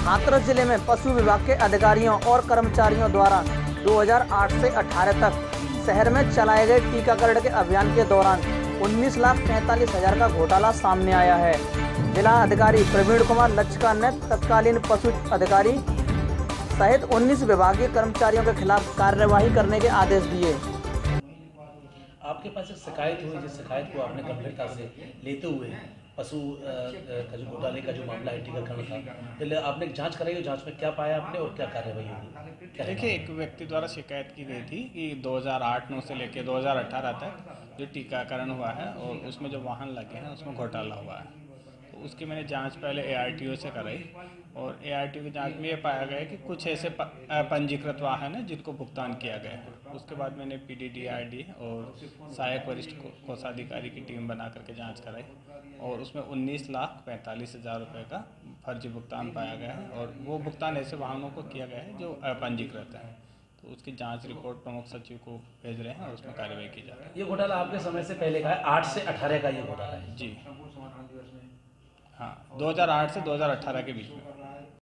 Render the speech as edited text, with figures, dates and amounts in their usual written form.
हाथरस जिले में पशु विभाग के अधिकारियों और कर्मचारियों द्वारा 2008 से 18 तक शहर में चलाए गए टीकाकरण के अभियान के दौरान 19,45,000 का घोटाला सामने आया है। जिला अधिकारी प्रवीण कुमार लचका ने तत्कालीन पशु अधिकारी सहित 19 विभागीय कर्मचारियों के खिलाफ कार्यवाही करने के आदेश दिए। आपके पास एक शिकायत हुई, जिस शिकायत को आपने गंभीरता से लेते हुए पशु का जो घोटाले का जो मामला है टीकाकरण का, पहले आपने एक जांच कराई, जांच में क्या पाया आपने और क्या कार्रवाई होगी? देखिए, एक व्यक्ति द्वारा शिकायत की गई थी कि 2008 से लेकर 2018 तक जो टीकाकरण हुआ है और उसमें जो वाहन लगे हैं उसमें घोटाला हुआ है। तो उसकी मैंने जांच पहले ARTO से कराई और ARTO की जांच में ये पाया गया कि कुछ ऐसे पंजीकृत वाहन हैं जिनको भुगतान किया गया है। उसके बाद मैंने PDDRD और सहायक वरिष्ठ कोषाधिकारी की टीम बना करके जांच कराई और उसमें 19,45,000 रुपये का फर्जी भुगतान पाया गया है और वो भुगतान ऐसे वाहनों को किया गया है जो अपंजीकृत है। तो उसकी जांच रिपोर्ट प्रमुख सचिव को भेज रहे हैं और उसमें कार्रवाई की जा रही है। ये घोटाला आपके समय से पहले का है, 8 से 18 का ये घोटाला है? जी हाँ, 2008 से 2018 के बीच में।